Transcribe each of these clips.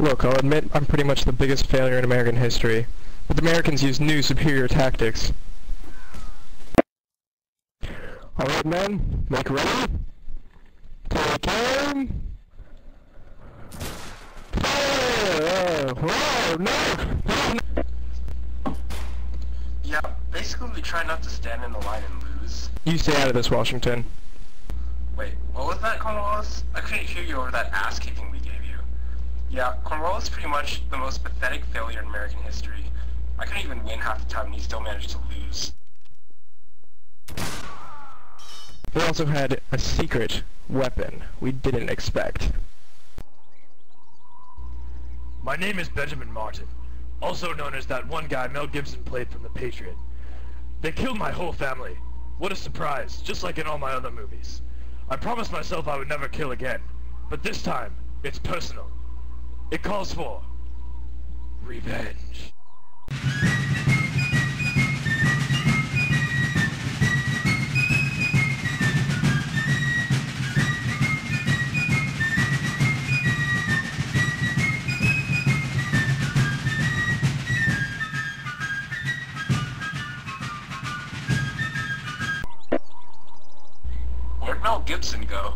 Look, I'll admit I'm pretty much the biggest failure in American history, but the Americans use new, superior tactics. Alright, men, make ready. Take aim. Fire! Oh, no! Yeah, basically we try not to stand in the line and lose. You stay out of this, Washington. Wait, what was that, Cornwallis? I couldn't hear you over that ass-kicking we gave you. Yeah, Cornwallis is pretty much the most pathetic failure in American history. I couldn't even win half the time and he still managed to lose. They also had a secret weapon we didn't expect. My name is Benjamin Martin, also known as that one guy Mel Gibson played from The Patriot. They killed my whole family. What a surprise, just like in all my other movies. I promised myself I would never kill again, but this time, it's personal. It calls for revenge. Where'd Mel Gibson go?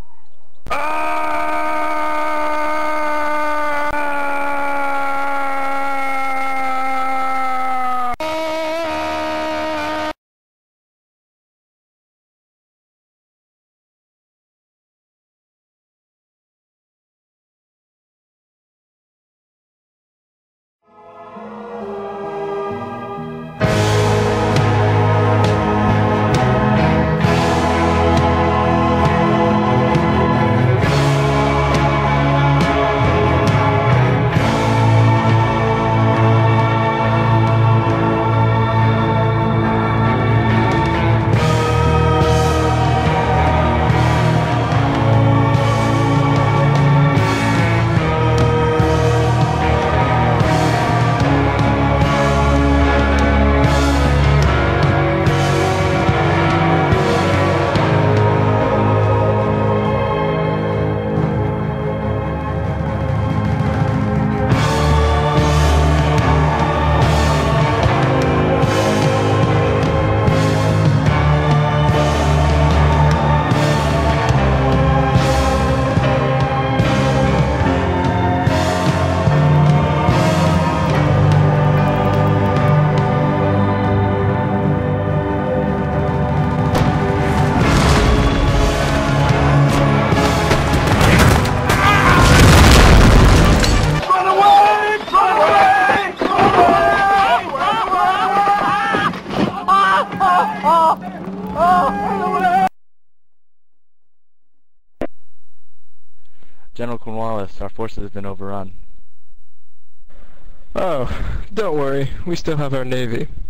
General Cornwallis, our forces have been overrun. Oh, don't worry, we still have our Navy.